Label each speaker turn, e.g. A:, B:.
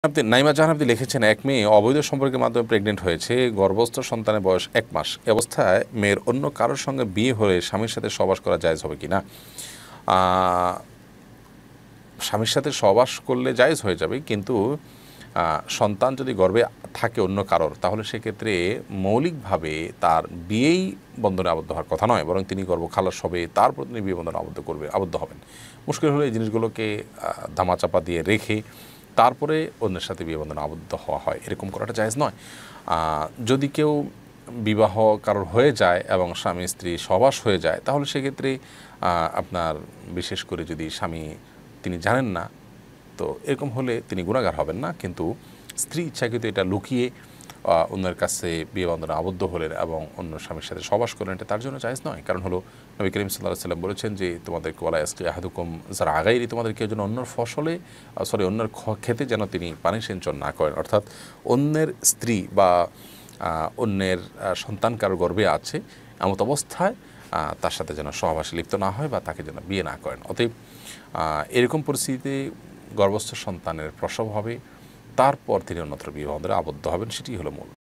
A: আপনি নাইমা জাহান আপনি লিখেছেন, এক মেয়ে অবৈধ সম্পর্কের মাধ্যমে প্রেগনেন্ট হয়েছে, গর্ভস্থ সন্তানের বয়স 1 মাস। এ অবস্থায় মেয়ের অন্য কারোর সঙ্গে বিয়ে হলে স্বামীর সাথে সহবাস করা জায়েজ হবে কিনা? স্বামীর সাথে সহবাস করলে জায়েজ হয়ে যাবে, কিন্তু সন্তান যদি গর্ভে থাকে অন্য কারোর, তাহলে সেক্ষেত্রে মৌলিকভাবে তার বিয়েই বন্ধনে আবদ্ধ হওয়ার কথা নয়, বরং তিনি গর্ভ খালাস হবে, তারপর তিনি বিয়ে বন্ধনে আবদ্ধ হবেন। মুশকিল হলো এই জিনিসগুলোকে ধামাচাপা দিয়ে রেখে তারপরে অন্যের সাথে বিয়ে বন্ধনে আবদ্ধ হওয়া হয়, এরকম করাটা জায়েজ নয়। যদি কেউ বিবাহ কারোর হয়ে যায় এবং স্বামী স্ত্রী সহবাস হয়ে যায়, তাহলে সেক্ষেত্রে আপনার বিশেষ করে যদি স্বামী তিনি জানেন না, তো এরকম হলে তিনি গুনাহগার হবেন না, কিন্তু স্ত্রী ইচ্ছাকৃত এটা লুকিয়ে অন্যের কাছে বিয়ে বন্ধনে আবদ্ধ হলেন এবং অন্য স্বামীর সাথে সহবাস করলেন, এটা তার জন্য জায়েজ নয়। কারণ হলো নবী করিম সাল্লাল্লাহু আলাইহি ওয়াসাল্লাম বলেছেন যে তোমাদেরকে ওয়ালা ইয়াসকি আহাদুকুম যারা আগাইরি, তোমাদের কেউ যেন অন্যের ফসলে অন্যের খেতে যেন তিনি পানি সিঞ্চন না করেন, অর্থাৎ অন্যের স্ত্রী বা অন্যের সন্তান কারো গর্ভে আছে এমত অবস্থায় তার সাথে যেন সহবাসে লিপ্ত না হয় বা তাকে যেন বিয়ে না করেন। অতএব এরকম পরিস্থিতিতে গর্ভস্থ সন্তানের প্রসব হবে, তারপর তিনি অন্যত্র বিয়ে বন্ধনে আবদ্ধ হবেন, সেটি হলো মূল।